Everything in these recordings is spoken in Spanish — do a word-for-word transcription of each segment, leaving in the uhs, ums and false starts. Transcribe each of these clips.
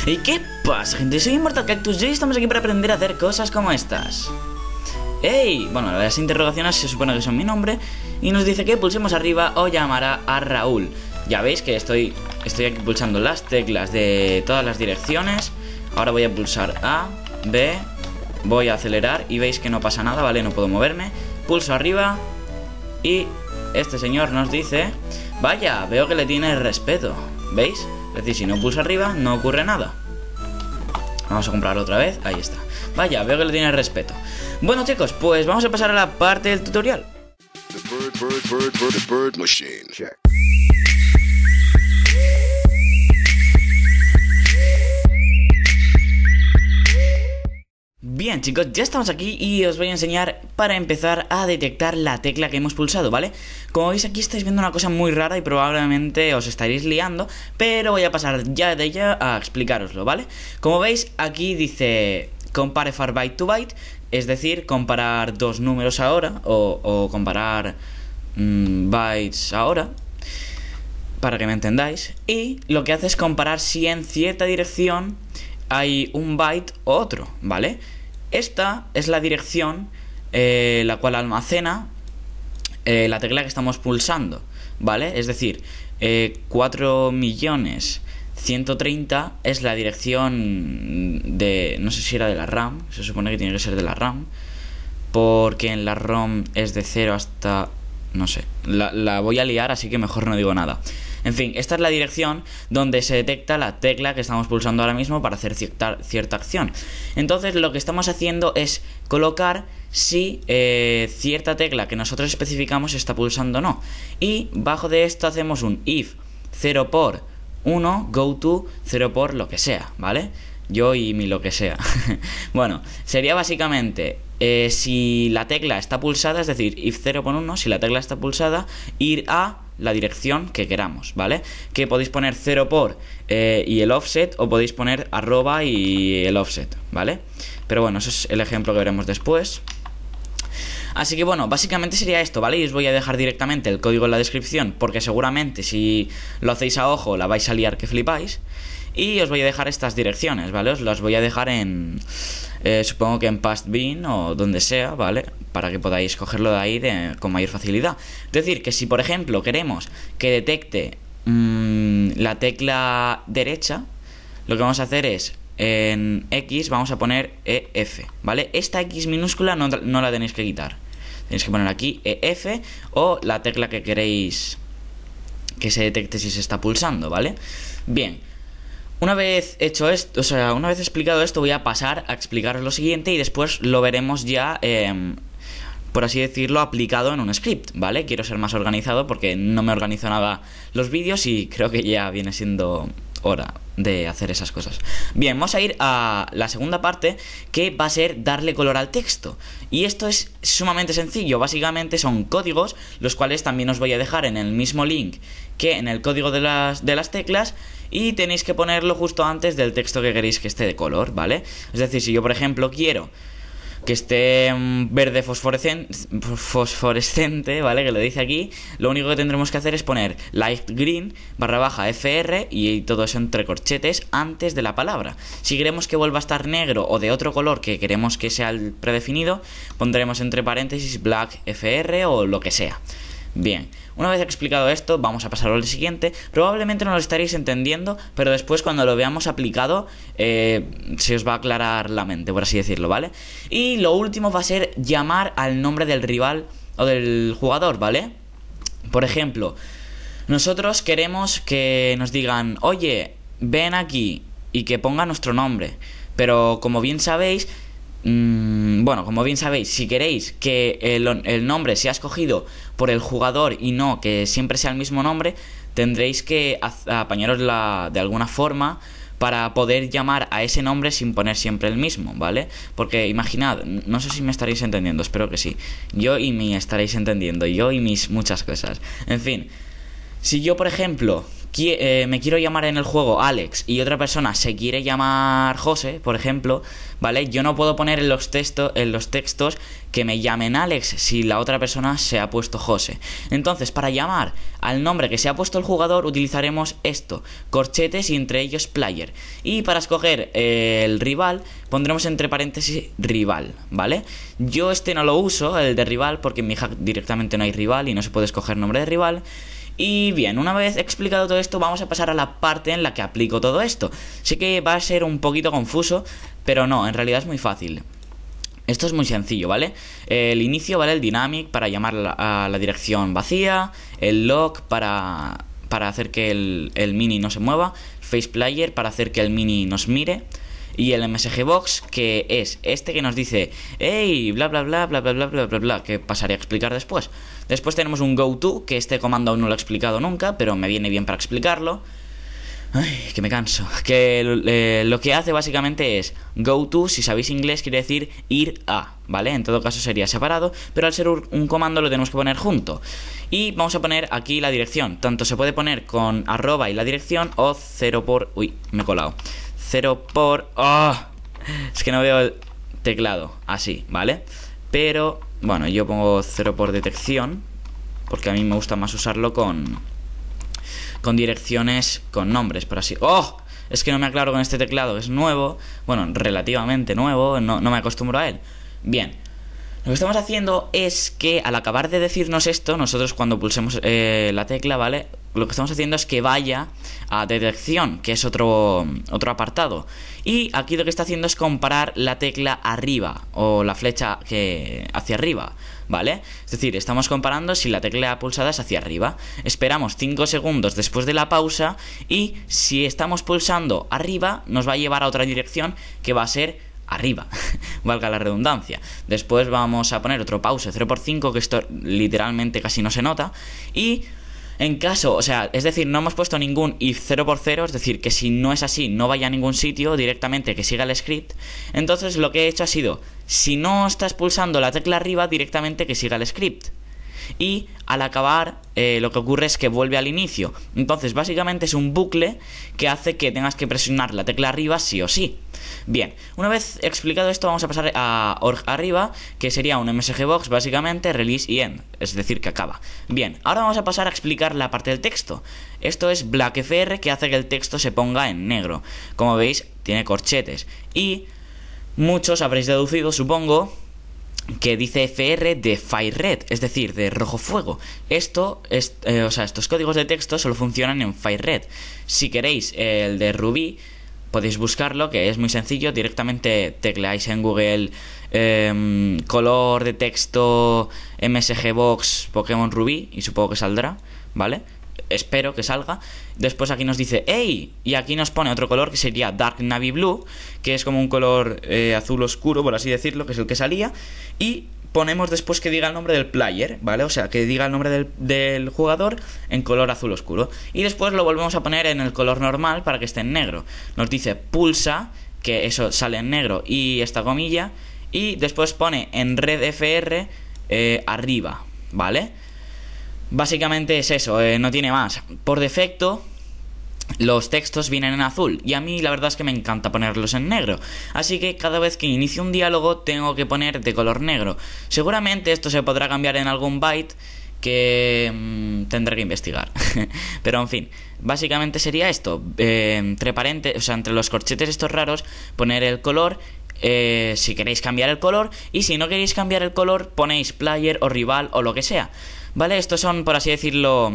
¿Y qué pasa, gente? Soy Immortal Cactus y hoy estamos aquí para aprender a hacer cosas como estas. ¡Ey! Bueno, las interrogaciones se supone que son mi nombre y nos dice que pulsemos arriba o llamará a Raúl. Ya veis que estoy, estoy aquí pulsando las teclas de todas las direcciones. Ahora voy a pulsar A, B, voy a acelerar y veis que no pasa nada, ¿vale? No puedo moverme. Pulso arriba y este señor nos dice: vaya, veo que le tiene respeto. ¿Veis? Es decir, si no pulso arriba no ocurre nada. Vamos a comprar otra vez, ahí está. Vaya, veo que le tiene respeto. Bueno, chicos, pues vamos a pasar a la parte del tutorial. The bird, bird, bird, bird, bird machine. Check. Bien, chicos, ya estamos aquí y os voy a enseñar para empezar a detectar la tecla que hemos pulsado, ¿vale? Como veis aquí estáis viendo una cosa muy rara y probablemente os estaréis liando, pero voy a pasar ya de ella a explicároslo, ¿vale? Como veis aquí dice compare far byte to byte, es decir, comparar dos números ahora o, o comparar mmm, bytes ahora, para que me entendáis. Y lo que hace es comparar si en cierta dirección hay un byte u otro, ¿vale? Esta es la dirección eh, la cual almacena eh, la tecla que estamos pulsando, ¿vale? Es decir, eh, cuatro millones ciento treinta es la dirección de... no sé si era de la RAM, se supone que tiene que ser de la RAM, porque en la ROM es de cero hasta... no sé, la, la voy a liar, así que mejor no digo nada. En fin, esta es la dirección donde se detecta la tecla que estamos pulsando ahora mismo para hacer cierta, cierta acción. Entonces lo que estamos haciendo es colocar si eh, cierta tecla que nosotros especificamos está pulsando o no. Y bajo de esto hacemos un if cero por uno, go to cero por lo que sea, ¿vale? Yo y mi lo que sea. Bueno, sería básicamente eh, si la tecla está pulsada, es decir, if cero por uno, si la tecla está pulsada, ir a la dirección que queramos, ¿vale? Que podéis poner cero por eh, y el offset, o podéis poner arroba y el offset, ¿vale? Pero bueno, eso es el ejemplo que veremos después. Así que bueno, básicamente sería esto, ¿vale? Y os voy a dejar directamente el código en la descripción, porque seguramente si lo hacéis a ojo la vais a liar que flipáis. Y os voy a dejar estas direcciones, ¿vale? Os las voy a dejar en... Eh, supongo que en Pastebin o donde sea, ¿vale? Para que podáis cogerlo de ahí de, con mayor facilidad. Es decir, que si por ejemplo queremos que detecte mmm, la tecla derecha, lo que vamos a hacer es en X vamos a poner E F, ¿vale? Esta X minúscula no, no la tenéis que quitar. Tenéis que poner aquí E F o la tecla que queréis que se detecte si se está pulsando, ¿vale? Bien. Una vez hecho esto, o sea, una vez explicado esto, voy a pasar a explicaros lo siguiente y después lo veremos ya, eh, por así decirlo, aplicado en un script, ¿vale? Quiero ser más organizado porque no me organizo nada los vídeos y creo que ya viene siendo hora de hacer esas cosas. Bien, vamos a ir a la segunda parte, que va a ser darle color al texto. Y esto es sumamente sencillo, básicamente son códigos, los cuales también os voy a dejar en el mismo link que en el código de las, de las teclas. Y tenéis que ponerlo justo antes del texto que queréis que esté de color, ¿vale? Es decir, si yo por ejemplo quiero que esté verde fosforescente, fosforescente, ¿vale? Que lo dice aquí. Lo único que tendremos que hacer es poner light green barra baja fr y todo eso entre corchetes antes de la palabra. Si queremos que vuelva a estar negro o de otro color que queremos que sea el predefinido, pondremos entre paréntesis black fr o lo que sea. Bien, una vez explicado esto, vamos a pasar al siguiente. Probablemente no lo estaréis entendiendo, pero después cuando lo veamos aplicado eh, se os va a aclarar la mente, por así decirlo, ¿vale? Y lo último va a ser llamar al nombre del rival o del jugador, ¿vale? Por ejemplo, nosotros queremos que nos digan: oye, ven aquí, y que ponga nuestro nombre. Pero como bien sabéis... Bueno, como bien sabéis, si queréis que el, el nombre sea escogido por el jugador y no que siempre sea el mismo nombre, tendréis que apañarosla de alguna forma para poder llamar a ese nombre sin poner siempre el mismo, ¿vale? Porque imaginad, no sé si me estaréis entendiendo, espero que sí. Yo y mi estaréis entendiendo, yo y mis muchas cosas. En fin, si yo por ejemplo eh, me quiero llamar en el juego Alex y otra persona se quiere llamar José, por ejemplo, ¿vale? Yo no puedo poner en los, texto, en los textos que me llamen Alex si la otra persona se ha puesto José. Entonces, para llamar al nombre que se ha puesto el jugador, utilizaremos esto, corchetes y entre ellos player. Y para escoger eh, el rival, pondremos entre paréntesis rival, ¿vale? Yo este no lo uso, el de rival, porque en mi hack directamente no hay rival y no se puede escoger nombre de rival. Y bien, una vez explicado todo esto, vamos a pasar a la parte en la que aplico todo esto. Sé que va a ser un poquito confuso, pero no, en realidad es muy fácil. Esto es muy sencillo, ¿vale? El inicio, ¿vale? El dynamic para llamar a la dirección vacía. El lock para, para hacer que el, el mini no se mueva. Face player para hacer que el mini nos mire. Y el M S G box, que es este que nos dice hey, bla bla bla bla bla bla bla bla bla, que pasaré a explicar después. Después tenemos un go to, que este comando aún no lo he explicado nunca, pero me viene bien para explicarlo. Ay, que me canso. Que eh, lo que hace básicamente es go to, si sabéis inglés, quiere decir ir a, ¿vale? En todo caso sería separado, pero al ser un comando lo tenemos que poner junto. Y vamos a poner aquí la dirección. Tanto se puede poner con arroba y la dirección o cero por... Uy, me he colado. Cero por... ¡Oh! Es que no veo el teclado así, ¿vale? Pero, bueno, yo pongo cero por detección, porque a mí me gusta más usarlo con... con direcciones con nombres, por así... ¡Oh! Es que no me aclaro con este teclado, es nuevo. Bueno, relativamente nuevo, no, no me acostumbro a él. Bien, lo que estamos haciendo es que al acabar de decirnos esto, nosotros cuando pulsemos eh, la tecla, ¿vale? Lo que estamos haciendo es que vaya a detección, que es otro, otro apartado. Y aquí lo que está haciendo es comparar la tecla arriba, o la flecha que hacia arriba, ¿vale? Es decir, estamos comparando si la tecla pulsada es hacia arriba. Esperamos cinco segundos después de la pausa y si estamos pulsando arriba nos va a llevar a otra dirección que va a ser arriba, valga la redundancia. Después vamos a poner otro pause cero por cinco, que esto literalmente casi no se nota. Y en caso, o sea, es decir, no hemos puesto ningún if cero por cero, es decir, que si no es así, no vaya a ningún sitio, directamente que siga el script. Entonces lo que he hecho ha sido, si no estás pulsando la tecla arriba, directamente que siga el script. Y al acabar, eh, lo que ocurre es que vuelve al inicio. Entonces básicamente es un bucle que hace que tengas que presionar la tecla arriba sí o sí. Bien, una vez explicado esto, vamos a pasar a org arriba, que sería un M S G box, básicamente release y end, es decir, que acaba. Bien, ahora vamos a pasar a explicar la parte del texto. Esto es black F R, que hace que el texto se ponga en negro. Como veis, tiene corchetes. Y muchos habréis deducido, supongo, que dice F R de Fire Red, es decir, de rojo fuego. Esto es, eh, o sea, estos códigos de texto solo funcionan en Fire Red. Si queréis eh, el de Ruby, podéis buscarlo, que es muy sencillo. Directamente tecleáis en Google eh, color de texto M S G box Pokémon Ruby y supongo que saldrá, ¿vale? Espero que salga. Después aquí nos dice hey, y aquí nos pone otro color que sería Dark Navy Blue, que es como un color eh, azul oscuro, por así decirlo, que es el que salía. Y ponemos después que diga el nombre del player, ¿vale? O sea, que diga el nombre del, del jugador en color azul oscuro. Y después lo volvemos a poner en el color normal para que esté en negro. Nos dice pulsa, que eso sale en negro, y esta comilla. Y después pone en red F R eh, arriba, ¿vale? Básicamente es eso, eh, no tiene más. Por defecto los textos vienen en azul y a mí la verdad es que me encanta ponerlos en negro. Así que cada vez que inicio un diálogo tengo que poner de color negro. Seguramente esto se podrá cambiar en algún byte que mmm, tendré que investigar. Pero en fin, básicamente sería esto, eh, entre paréntesis, o sea, entre los corchetes estos raros, poner el color. Eh, si queréis cambiar el color, y si no queréis cambiar el color, ponéis player o rival o lo que sea. Vale, estos son, por así decirlo,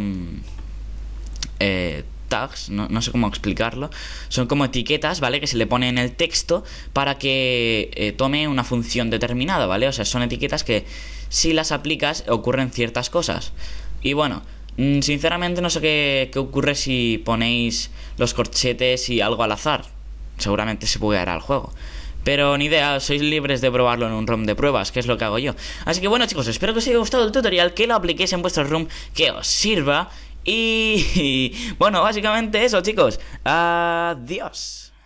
eh, tags, no, no sé cómo explicarlo. Son como etiquetas, ¿vale? Que se le pone en el texto para que eh, tome una función determinada, ¿vale? O sea, son etiquetas que si las aplicas ocurren ciertas cosas. Y bueno, sinceramente no sé qué, qué ocurre si ponéis los corchetes y algo al azar. Seguramente se bugueará el juego. Pero ni idea, sois libres de probarlo en un ROM de pruebas, que es lo que hago yo. Así que bueno, chicos, espero que os haya gustado el tutorial, que lo apliquéis en vuestro ROM, que os sirva. Y, y bueno, básicamente eso, chicos. Adiós.